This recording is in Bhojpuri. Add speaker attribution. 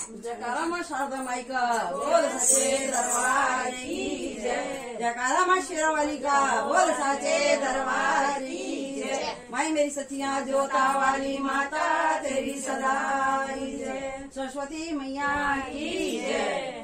Speaker 1: जयकारा माँ शारदा माई का बोल सचे दरबार की जय। जयकारा माँ शेरावाली का बोल सचे दरबार की जय। माई मेरी सचिया जोता वाली माता तेरी सदाई जय। सरस्वती मैया की जय।